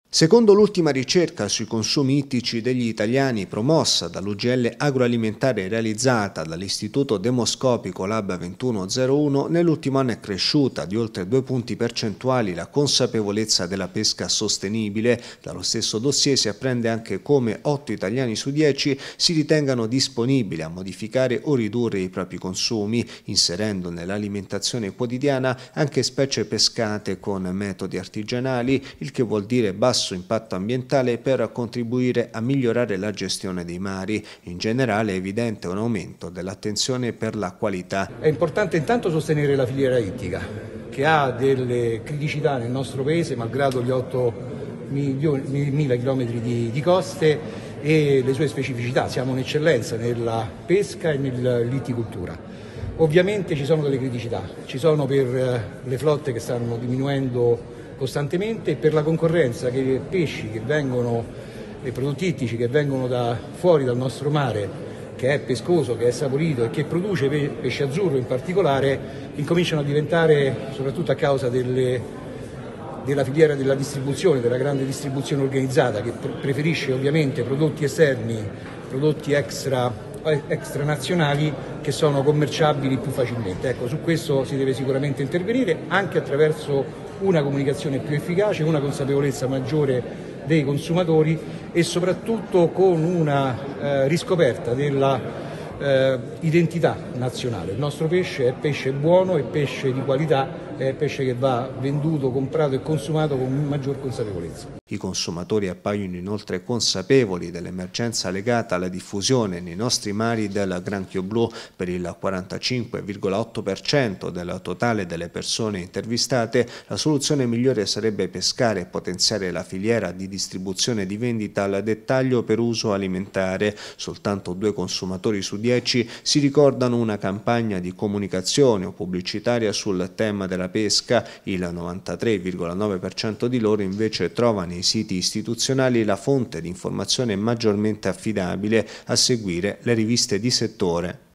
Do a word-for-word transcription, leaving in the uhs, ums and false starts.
Secondo l'ultima ricerca sui consumi ittici degli italiani promossa dall'U G L agroalimentare realizzata dall'Istituto Demoscopico Lab ventuno-zero uno, nell'ultimo anno è cresciuta di oltre due punti percentuali la consapevolezza della pesca sostenibile. Dallo stesso dossier si apprende anche come otto italiani su dieci si ritengano disponibili a modificare o ridurre i propri consumi, inserendo nell'alimentazione quotidiana anche specie pescate con metodi artigianali, il che vuol dire basso impatto ambientale per contribuire a migliorare la gestione dei mari. In generale è evidente un aumento dell'attenzione per la qualità. È importante intanto sostenere la filiera ittica, che ha delle criticità nel nostro paese, malgrado gli otto mila chilometri di, di coste e le sue specificità. Siamo un'eccellenza nella pesca e nell'itticoltura. Ovviamente ci sono delle criticità, ci sono per le flotte che stanno diminuendo costantemente, per la concorrenza che i pesci che vengono, i prodotti ittici che vengono da fuori dal nostro mare, che è pescoso, che è saporito e che produce pesce azzurro in particolare, incominciano a diventare, soprattutto a causa delle, della filiera della distribuzione, della grande distribuzione organizzata, che preferisce ovviamente prodotti esterni, prodotti extra extranazionali che sono commerciabili più facilmente. Ecco, su questo si deve sicuramente intervenire anche attraverso una comunicazione più efficace, una consapevolezza maggiore dei consumatori e soprattutto con una eh, riscoperta della eh, identità nazionale. Il nostro pesce è pesce buono, è pesce di qualità, è pesce che va venduto, comprato e consumato con maggior consapevolezza. I consumatori appaiono inoltre consapevoli dell'emergenza legata alla diffusione nei nostri mari del granchio blu. Per il quarantacinque virgola otto per cento del totale delle persone intervistate, la soluzione migliore sarebbe pescare e potenziare la filiera di distribuzione e di vendita al dettaglio per uso alimentare. Soltanto due consumatori su dieci si ricordano una campagna di comunicazione o pubblicitaria sul tema della pesca. Il novantatré virgola nove per cento di loro invece trova nei siti istituzionali la fonte di informazione maggiormente affidabile, a seguire le riviste di settore.